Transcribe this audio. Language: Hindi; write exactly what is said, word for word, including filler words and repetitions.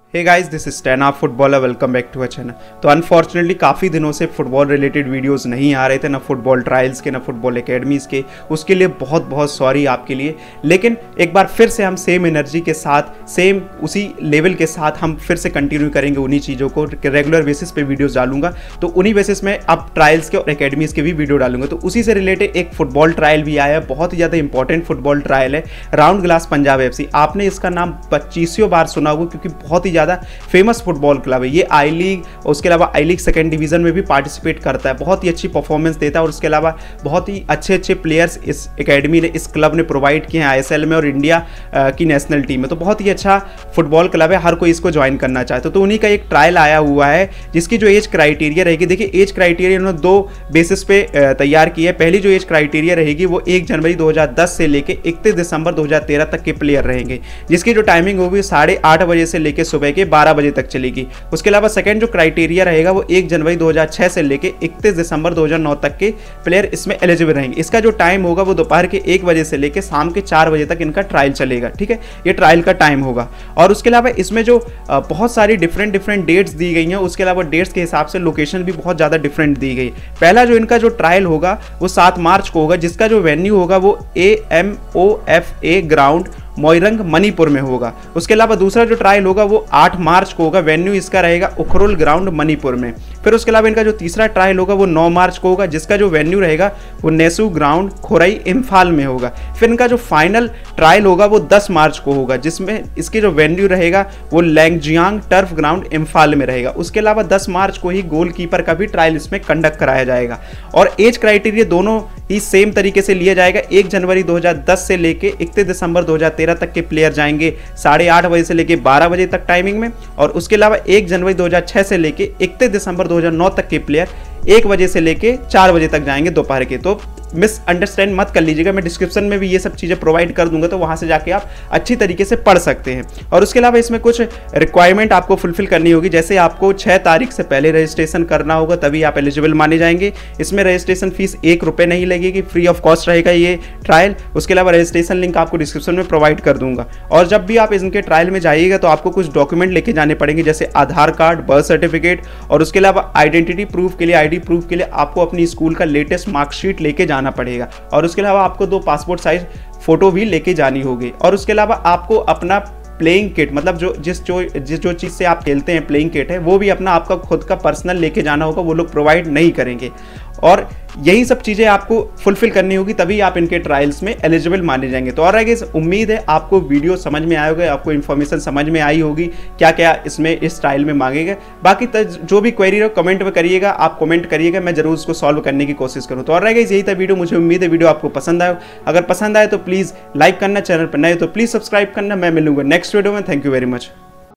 Hey guys, this is stand up footballer, welcome back to a channel. तो अनफॉर्चुनेटली काफ़ी दिनों से फुटबॉल रिलेटेड वीडियोस नहीं आ रहे थे, ना फुटबॉल ट्रायल्स के, ना फुटबॉल एकेडमीज़ के। उसके लिए बहुत बहुत सॉरी आपके लिए। लेकिन एक बार फिर से हम सेम एनर्जी के साथ, सेम उसी लेवल के साथ हम फिर से कंटिन्यू करेंगे उन्हीं चीज़ों को। रेगुलर बेसिस पे वीडियोज़ डालूंगा, तो उन्हीं बेसिस में अब ट्रायल्स के और एकेडमीज़ के भी वीडियो डालूंगा। तो उसी से रिलेटेड एक फुटबॉल ट्रायल भी आया है, बहुत ही ज़्यादा इंपॉर्टेंट फुटबॉल ट्रायल है, Round Glass Punjab F C. आपने इसका नाम पच्चीसों बार सुना होगा, क्योंकि बहुत ही ज़्यादा फेमस फुटबॉल क्लब है ये। आई लीग, उसके अलावा आई लीग सेकंड डिवीजन में भी पार्टिसिपेट करता है, बहुत ही अच्छी परफॉर्मेंस देता है। और उसके अलावा बहुत ही अच्छे अच्छे प्लेयर्स इस एकेडमी ने, इस क्लब ने प्रोवाइड किए हैं आई एस एल में और इंडिया की नेशनल टीम में। तो बहुत ही अच्छा फुटबॉल क्लब है, हर कोई इसको ज्वाइन करना चाहता है। तो उन्हीं का एक ट्रायल आया हुआ है, जिसकी जो एज क्राइटेरिया रहेगी, देखिए एज क्राइटेरिया उन्होंने दो बेसिस पे तैयार की है। पहली जो एज क्राइटेरिया रहेगी वो एक जनवरी दो हज़ार दस से लेकर इकतीस दिसंबर दो हज़ार तेरह तक के प्लेयर रहेंगे, जिसकी जो टाइमिंग होगी साढ़े आठ बजे से लेकर सुबह के बारह बजे तक चलेगी। उसके अलावा सेकंड जो क्राइटेरिया रहेगा वो एक जनवरी दो हज़ार छह से लेकर इकतीस दिसंबर दो हज़ार नौ तक के प्लेयर इसमें एलिजिबल रहेंगे। इसका जो टाइम होगा वो दोपहर के एक बजे से लेकर शाम के चार बजे तक इनका ट्रायल चलेगा, ठीक है। ये ट्रायल का टाइम होगा। और उसके अलावा इसमें जो बहुत सारी डिफरेंट डिफरेंट डेट्स दी गई हैं, उसके अलावा डेट्स के हिसाब से लोकेशन भी बहुत ज़्यादा डिफरेंट दी गई। पहला जो इनका जो ट्रायल होगा वो सात मार्च को होगा, जिसका जो वेन्यू होगा वो A M O F A ground Moirang Manipur में होगा। उसके अलावा दूसरा जो ट्रायल होगा वो आठ मार्च को होगा, वेन्यू इसका रहेगा उखरुल ग्राउंड मणिपुर में। फिर उसके अलावा इनका जो तीसरा ट्रायल होगा वो नौ मार्च को होगा, जिसका जो वेन्यू रहेगा वो नेसू ग्राउंड खोरई इम्फाल में होगा। फिर इनका जो फाइनल ट्रायल होगा वो दस मार्च को होगा, जिसमें इसके जो वेन्यू रहेगा वो लैंगजियांग टर्फ ग्राउंड इम्फाल में रहेगा। उसके अलावा दस मार्च को ही गोलकीपर का भी ट्रायल इसमें कंडक्ट कराया जाएगा। और एज क्राइटेरिया दोनों ही सेम तरीके से लिया जाएगा। एक जनवरी दो हज़ार दस से लेके इकतीस दिसंबर दो हज़ार तेरह तक के प्लेयर जाएंगे साढ़े आठ बजे से लेके बारह बजे तक टाइमिंग में। और उसके अलावा एक जनवरी दो हज़ार छह से लेके इकतीस दिसंबर दो हज़ार नौ तक के प्लेयर एक बजे से लेके चार बजे तक जाएंगे दोपहर के। तो मिस अंडरस्टैंड मत कर लीजिएगा, मैं डिस्क्रिप्शन में भी ये सब चीज़ें प्रोवाइड कर दूंगा, तो वहाँ से जाके आप अच्छी तरीके से पढ़ सकते हैं। और उसके अलावा इसमें कुछ रिक्वायरमेंट आपको फुलफिल करनी होगी, जैसे आपको छः तारीख से पहले रजिस्ट्रेशन करना होगा, तभी आप एलिजिबल माने जाएंगे। इसमें रजिस्ट्रेशन फीस एक रुपये नहीं लगेगी, फ्री ऑफ कॉस्ट रहेगा ये ट्रायल। उसके अलावा रजिस्ट्रेशन लिंक आपको डिस्क्रिप्शन में प्रोवाइड कर दूंगा। और जब भी आप इनके ट्रायल में जाइएगा तो आपको कुछ डॉक्यूमेंट लेके जाने पड़ेंगे, जैसे आधार कार्ड, बर्थ सर्टिफिकेट, और उसके अलावा आइडेंटिटी प्रूफ के लिए, आई डी प्रूफ के लिए आपको अपनी स्कूल का लेटेस्ट मार्कशीट लेके जाना पड़ेगा। और उसके अलावा आपको दो पासपोर्ट साइज फोटो भी लेके जानी होगी। और उसके अलावा आपको अपना प्लेइंग किट, मतलब जो जिस जो जिस जो चीज़ से आप खेलते हैं प्लेइंग किट है, वो भी अपना आपका खुद का पर्सनल लेके जाना होगा, वो लोग प्रोवाइड नहीं करेंगे। और यही सब चीज़ें आपको फुलफिल करनी होगी, तभी आप इनके ट्रायल्स में एलिजिबल माने जाएंगे। तो और आगे उम्मीद है आपको वीडियो समझ में आए होगा, आपको इन्फॉर्मेशन समझ में आई होगी क्या क्या इसमें इस ट्रायल में मांगेगा। बाकी जो भी क्वेरी हो कमेंट में करिएगा, आप कमेंट करिएगा, मैं जरूर उसको सॉल्व करने की कोशिश करूँ। तो और आगे यही था वीडियो, मुझे उम्मीद है वीडियो आपको पसंद आए। अगर पसंद आए तो प्लीज़ लाइक करना, चैनल पर नए तो प्लीज़ सब्सक्राइब करना। मैं मिलूंगा नेक्स्ट वीडियो में। Thank you very much.